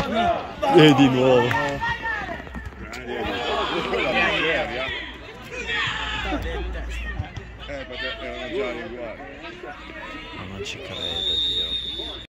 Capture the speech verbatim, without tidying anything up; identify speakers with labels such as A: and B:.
A: E di nuovo.
B: Eh, perché erano già uguali.
A: Ma non ci credo, Dio.